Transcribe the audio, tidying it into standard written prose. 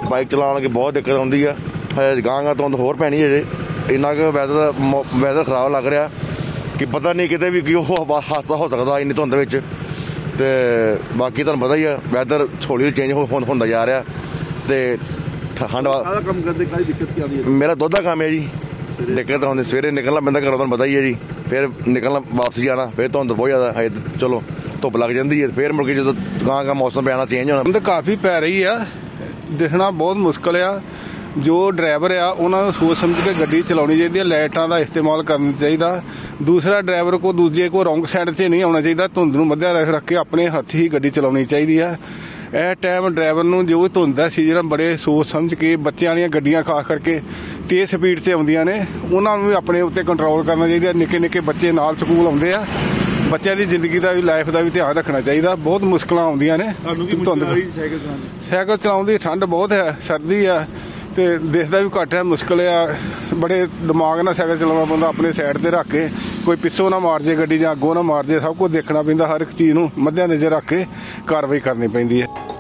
Bike चलाने की बहुत दिक्कत आती है। गांह धुंध होर पैनी है जे इन्ना क वैदर खराब लग रहा कि पता नहीं कितने भी हादसा हो सकता इन्नी धुंध विच। ते बाकी तुहानूं पता ही है वैदर हौली चेंज होंदा जा रहा ते ठंड। मेरा दुध का काम है जी। दिक्कत आती सवेरे निकलना पैंदा घरों, तुहानूं पता ही है जी। फिर निकलना वापसी जाना, फिर धुंध बहुत ज़्यादा है। चलो धुप्प लग जाती है, फिर मुड़ के जो गांह मौसम पे आना चेंज होना। तो काफ़ी पै रही है, दिखना बहुत मुश्किल आ। जो ड्राइवर आ उन्होंने सोच समझ के गड्डी चलानी चाहिए, लाइटां का इस्तेमाल करना चाहिए। दूसरा ड्राइवर को दूजे को रोंग साइड से नहीं आना चाहिए, धुंध नूं मध्य रख के अपने हथ ही गड्डी चलानी चाहिए है। यह टाइम ड्राइवर नूं जो धुंध है सीजन बड़े सोच समझ के बच्चों दी गड्डियां खास करके तेज़ स्पीड से आउंदियां ने, उन्होंने भी अपने उत्ते कंट्रोल करना चाहिए। निक्के निक्के बच्चे नाल स्कूल आउंदे आ, बच्चों की जिंदगी का भी लाइफ का भी ध्यान रखना चाहिए। बहुत मुश्किल आउंदियां ने धुंध। साइकिल चलाउण दी ठंड बहुत है, सर्दी है तो दिखता भी घट है, मुश्किल आ। बड़े दिमाग नाल साइकिल चलाना पैंदा, अपने साइड ते रख के, कोई पिछों ना मार जे गड्डी जां अगों ना मार जे, सब कुछ देखना पैंदा। हर एक चीज़ नूं मद्दे नज़र रख के कार्रवाई करनी पैंदी है।